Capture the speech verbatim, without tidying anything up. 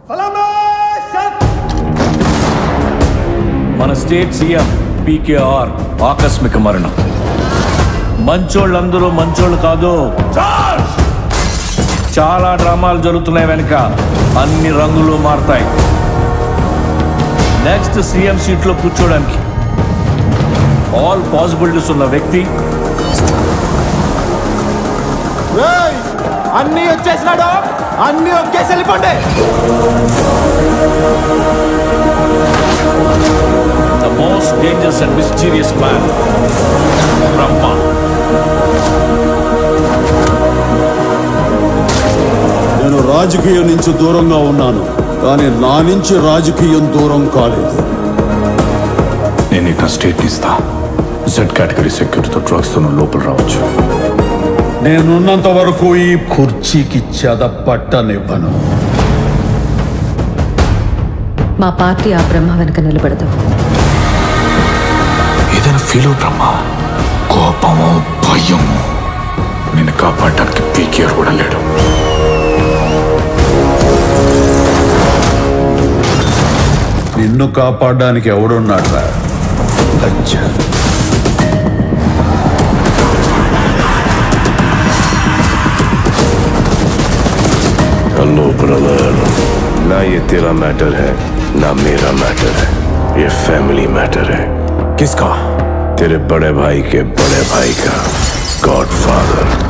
మన state CM PKR ఆకస్మిక మరణం. మంచోళ్ళందరూ మంచోళ్ళు కాదు. చాలా డ్రామాలు జరుగుతున్నాయి వెనుక. అన్ని రంగులు మారుతాయి. నెక్స్ట్ సీఎం సీట్లో కూర్చోడానికి ఆల్ పాసిబిలిటీస్ ఉన్న వ్యక్తి అన్ని వచ్చేసినాడు. అన్ని ఒకేసి వెళ్ళిపోండి. The most dangerous and mysterious man, Brahma. నేను రాజకీయం నుంచి దూరంగా ఉన్నాను, కానీ నా నుంచి రాజకీయం దూరం కాలేదు. నేను ఇక స్టేట్ ఇస్తా. జెడ్ కేటగిరీ సెక్యూరిటీతో డ్రగ్స్ తో లోపల రావచ్చు. నేనున్నంత వరకు ఈ కుర్చీకి చెదపట్టనివ్వను. మా పార్టీ ఆ బ్రహ్మ వెనక నిలబడదు. ఏదైనా ఫీల్ అవు బ్రహ్మ, కోపము భయము నిన్ను కాపాడడానికి పీకేఆర్ కూడా లేడు. నిన్ను కాపాడడానికి ఎవడున్నాడ్రా? లజ్జ. हेलो ब्रदर, ना ये तेरा मैटर है ना मेरा मैटर है, ये फैमिली मैटर है। किसका? तेरे बड़े भाई के बड़े भाई का गॉडफादर।